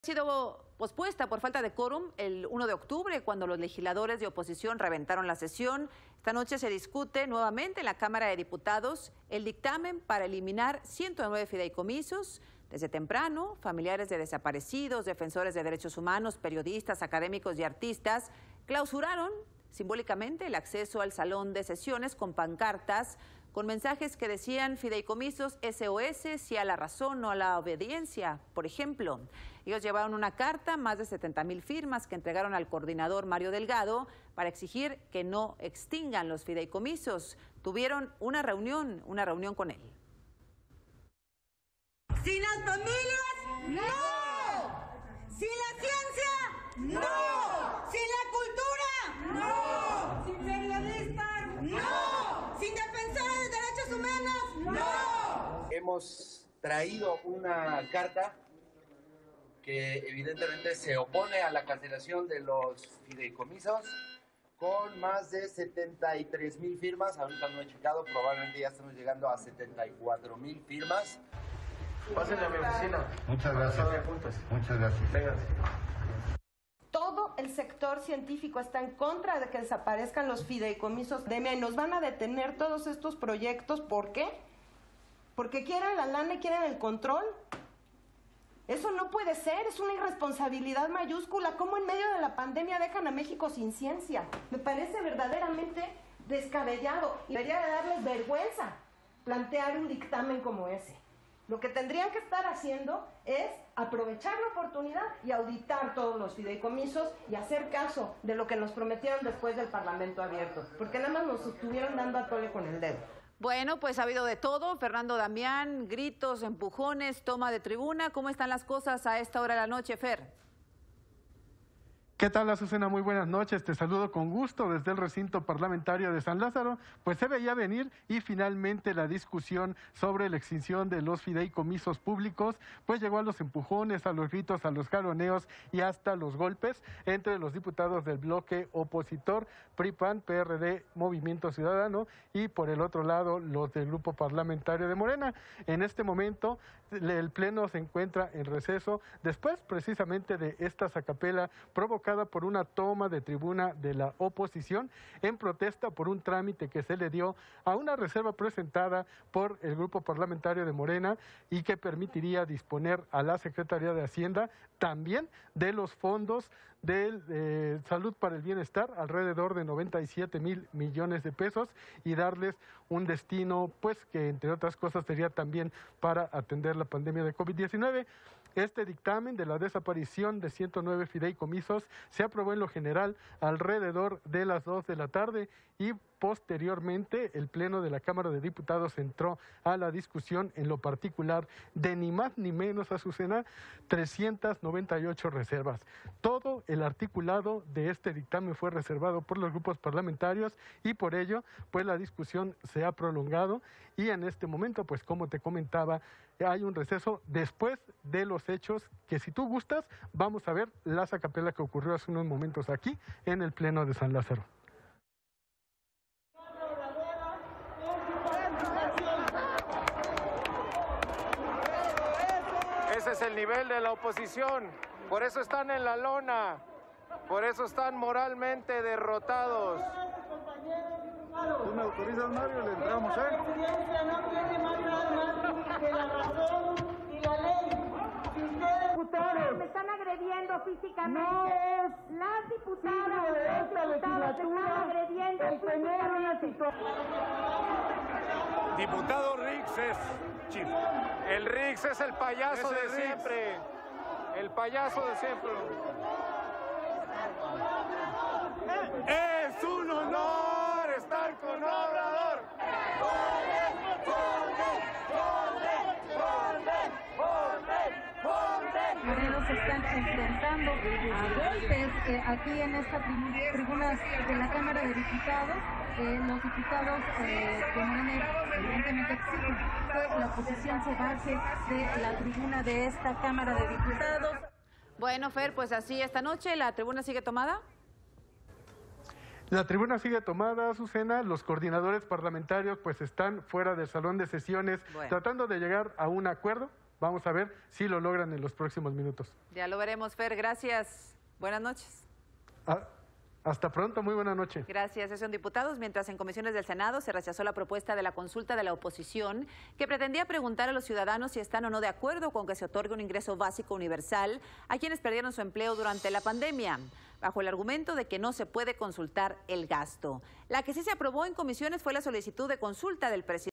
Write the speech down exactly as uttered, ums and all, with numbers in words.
Ha sido pospuesta por falta de quórum el uno de octubre, cuando los legisladores de oposición reventaron la sesión. Esta noche se discute nuevamente en la Cámara de Diputados el dictamen para eliminar ciento nueve fideicomisos. Desde temprano, familiares de desaparecidos, defensores de derechos humanos, periodistas, académicos y artistas clausuraron simbólicamente el acceso al salón de sesiones con pancartas con mensajes que decían fideicomisos S O S, sí a la razón, no a la obediencia, por ejemplo. Ellos llevaron una carta, más de setenta mil firmas, que entregaron al coordinador Mario Delgado para exigir que no extingan los fideicomisos. Tuvieron una reunión, una reunión con él. ¡Sin las familias, no! ¡Sin la ciencia, no! ¡Sin la cultura, no! ¡Sin periodistas, no! ¡Sin defensores de derechos humanos, no! Hemos traído una carta que evidentemente se opone a la cancelación de los fideicomisos con más de setenta y tres mil firmas. Ahorita no he checado, probablemente ya estamos llegando a setenta y cuatro mil firmas. Pásenle a mi oficina. Muchas gracias. Muchas gracias. Vengan. Todo el sector científico está en contra de que desaparezcan los fideicomisos de M E A y nos van a detener todos estos proyectos. ¿Por qué? Porque quieren la lana y quieren el control. Eso no puede ser, es una irresponsabilidad mayúscula. ¿Cómo en medio de la pandemia dejan a México sin ciencia? Me parece verdaderamente descabellado y debería de darles vergüenza plantear un dictamen como ese. Lo que tendrían que estar haciendo es aprovechar la oportunidad y auditar todos los fideicomisos y hacer caso de lo que nos prometieron después del Parlamento abierto, porque nada más nos estuvieron dando a tole con el dedo. Bueno, pues ha habido de todo. Fernando Damián, gritos, empujones, toma de tribuna. ¿Cómo están las cosas a esta hora de la noche, Fer? ¿Qué tal, Azucena? Muy buenas noches. Te saludo con gusto desde el recinto parlamentario de San Lázaro. Pues se veía venir y finalmente la discusión sobre la extinción de los fideicomisos públicos pues llegó a los empujones, a los gritos, a los jaloneos y hasta los golpes entre los diputados del bloque opositor P R I, P A N, P R D, Movimiento Ciudadano y por el otro lado los del grupo parlamentario de Morena. En este momento el pleno se encuentra en receso después precisamente de esta sacapela provocada por una toma de tribuna de la oposición en protesta por un trámite que se le dio a una reserva presentada por el grupo parlamentario de Morena y que permitiría disponer a la Secretaría de Hacienda también de los fondos de eh, Salud para el Bienestar, alrededor de noventa y siete mil millones de pesos, y darles un destino pues que entre otras cosas sería también para atender la pandemia de COVID diecinueve. Este dictamen de la desaparición de ciento nueve fideicomisos se aprobó en lo general alrededor de las dos de la tarde y posteriormente el Pleno de la Cámara de Diputados entró a la discusión en lo particular de ni más ni menos, Azucena, trescientas noventa y ocho reservas. Todo el articulado de este dictamen fue reservado por los grupos parlamentarios y por ello pues la discusión se ha prolongado y en este momento pues como te comentaba hay un receso después de los hechos que si tú gustas vamos a ver la sacapela que ocurrió hace unos momentos aquí en el Pleno de San Lázaro. Ese es el nivel de la oposición, por eso están en la lona, por eso están moralmente derrotados. ¿Tú me autorizas, Mario? Le entramos, ¿eh? La presidencia no tiene más nada más que la razón y la ley. Si ustedes... Diputados, me están agrediendo físicamente. No es Las diputadas, signo de los esta diputados se están legislatura agrediendo el tener una físicamente. situación. Diputado Rix es chief. El Rix es el payaso Es el de Rix. siempre. El payaso de siempre. Es un honor estar con Obrador. Morenos se están enfrentando a golpes eh, aquí en esta tri- tribuna de la Cámara de Diputados. Eh, los diputados eh, de Morena evidentemente exigen que la oposición se baje de la tribuna de esta Cámara de Diputados. Bueno, Fer, pues así esta noche la tribuna sigue tomada. La tribuna sigue tomada, Azucena. Los coordinadores parlamentarios pues están fuera del salón de sesiones, bueno, tratando de llegar a un acuerdo Vamos a ver si lo logran en los próximos minutos. Ya lo veremos, Fer. Gracias. Buenas noches. Ah. Hasta pronto, muy buena noche. Gracias, sesión diputados. Mientras en comisiones del Senado se rechazó la propuesta de la consulta de la oposición que pretendía preguntar a los ciudadanos si están o no de acuerdo con que se otorgue un ingreso básico universal a quienes perdieron su empleo durante la pandemia, bajo el argumento de que no se puede consultar el gasto. La que sí se aprobó en comisiones fue la solicitud de consulta del presidente